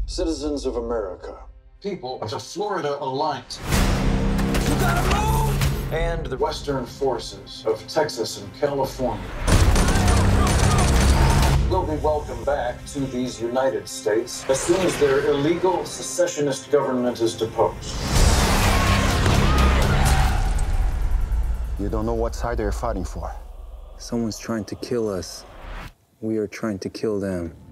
Citizens of America. People of the Florida Alliance. You gotta move! And the Western forces of Texas and California will be welcomed back to these United States as soon as their illegal secessionist government is deposed. You don't know what side they're fighting for. Someone's trying to kill us. We are trying to kill them.